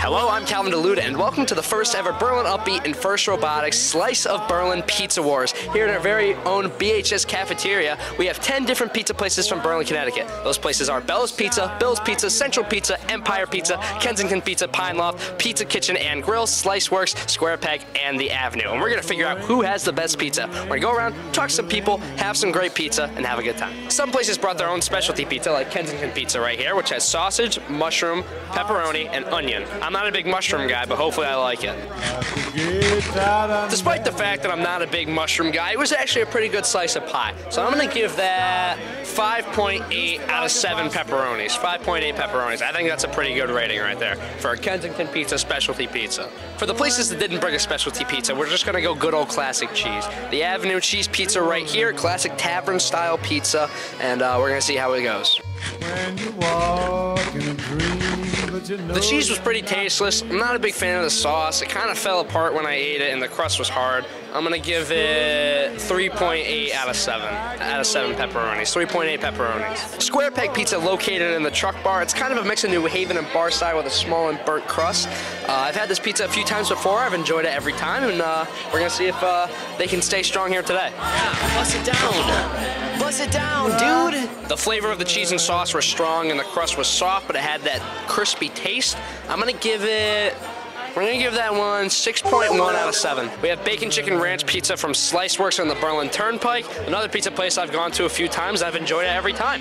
Hello, I'm Calvin DeLuda, and welcome to the first ever Berlin Upbeat and First Robotics Slice of Berlin Pizza Wars. Here in our very own BHS cafeteria, we have 10 different pizza places from Berlin, Connecticut. Those places are Bella's Pizza, Bill's Pizza, Central Pizza, Empire Pizza, Kensington Pizza, Pine Loft, Pizza Kitchen and Grill, Slice Works, Square Peg, and The Avenue. And we're gonna figure out who has the best pizza. We're gonna go around, talk to some people, have some great pizza, and have a good time. Some places brought their own specialty pizza, like Kensington Pizza right here, which has sausage, mushroom, pepperoni, and onion. I'm not a big mushroom guy, but hopefully I like it. Despite the fact that I'm not a big mushroom guy, it was actually a pretty good slice of pie. So I'm gonna give that 5.8 out of 7 pepperonis. 5.8 pepperonis. I think that's a pretty good rating right there for a Kensington Pizza specialty pizza. For the places that didn't bring a specialty pizza, we're just gonna go good old classic cheese. The Avenue Cheese Pizza right here, classic tavern style pizza, and we're gonna see how it goes. When you walk in a dream, but you know the cheese was pretty tasteless. I'm not a big fan of the sauce. It kind of fell apart when I ate it, and the crust was hard. I'm gonna give it 3.8 out of 7. Out of 7 pepperonis. 3.8 pepperonis. Square Peg Pizza located in the Truck Bar. It's kind of a mix of New Haven and bar style with a small and burnt crust. I've had this pizza a few times before. I've enjoyed it every time, and we're gonna see if they can stay strong here today. Yeah, bust it down. Bust it down, dude. The flavor of the cheese and sauce were strong, and the crust was soft, but it had that crispy taste. We're gonna give that one 6.1 out of 7. We have Bacon Chicken Ranch Pizza from Slice Works on the Berlin Turnpike. Another pizza place I've gone to a few times. I've enjoyed it every time.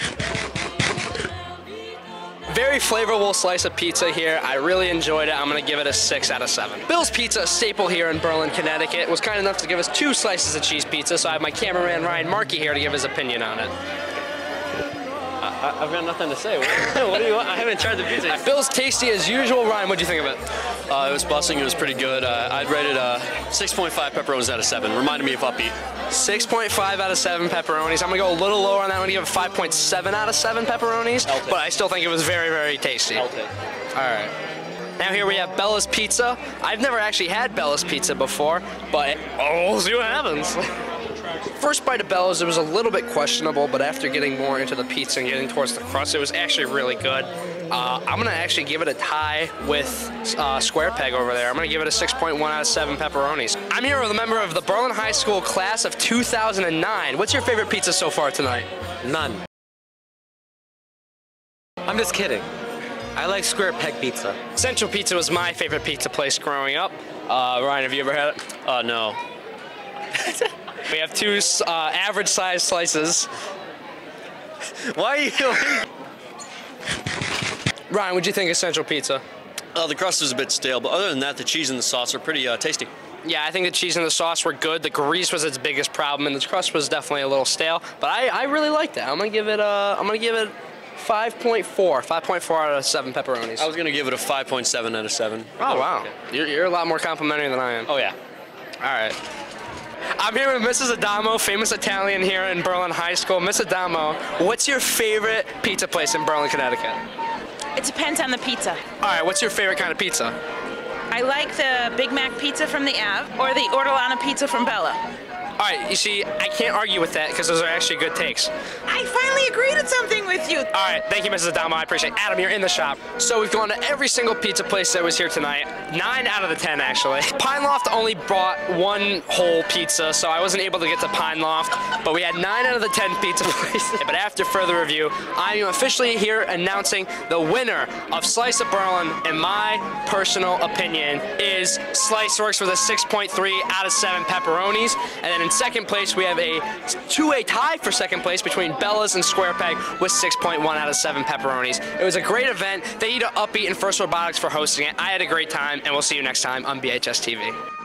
Very flavorful slice of pizza here. I really enjoyed it. I'm gonna give it a 6 out of 7. Bill's Pizza, a staple here in Berlin, Connecticut, was kind enough to give us 2 slices of cheese pizza, so I have my cameraman Ryan Markey here to give his opinion on it. I've got nothing to say. What do you want? I haven't tried the pizza. Bill's tasty as usual. Ryan, what'd you think of it? It was busting. It was pretty good. I'd rate it 6.5 pepperonis out of 7. Reminded me of Upbeat. 6.5 out of 7 pepperonis. I'm gonna go a little lower on that. I'm gonna give it 5.7 out of 7 pepperonis, but I still think it was very, very tasty. All right. Now here we have Bella's Pizza. I've never actually had Bella's Pizza before, but we'll see what happens. First bite of Bella's, it was a little bit questionable, but after getting more into the pizza and getting towards the crust, it was actually really good. I'm gonna actually give it a tie with Square Peg over there. I'm gonna give it a 6.1 out of 7 pepperonis. I'm here with a member of the Berlin High School class of 2009. What's your favorite pizza so far tonight? None. I'm just kidding. I like Square Peg Pizza. Central Pizza was my favorite pizza place growing up. Ryan, have you ever had it? No. We have 2 average sized slices. Why are you... Ryan, what'd you think of Central Pizza? The crust was a bit stale, but other than that, the cheese and the sauce are pretty tasty. Yeah, I think the cheese and the sauce were good. The grease was its biggest problem, and the crust was definitely a little stale. But I really liked it. I'm gonna give it 5.4. 5.4 out of 7 pepperonis. I was gonna give it a 5.7 out of 7. Oh wow, you're a lot more complimentary than I am. Oh yeah. All right. I'm here with Mrs. Adamo, famous Italian here in Berlin High School. Miss Adamo, what's your favorite pizza place in Berlin, Connecticut? It depends on the pizza. All right, what's your favorite kind of pizza? I like the Big Mac pizza from the Ave or the Ortolano pizza from Bella. All right, you see, I can't argue with that because those are actually good takes. I finally agreed on something with you. All right, thank you, Mrs. Adamo. I appreciate it. Adam, you're in the shop. So we've gone to every single pizza place that was here tonight. 9 out of the 10, actually. Pine Loft only brought 1 whole pizza, so I wasn't able to get to Pine Loft, but we had 9 out of the 10 pizza places. But after further review, I am officially here announcing the winner of Slice of Berlin, in my personal opinion, is Slice Works with a 6.3 out of 7 pepperonis. And then in second place, we have a 2-way tie for second place between Bella's and Square Peg with 6.1 out of 7 pepperonis. It was a great event. Thank you to Upbeat and First Robotics for hosting it. I had a great time, and we'll see you next time on BHS TV.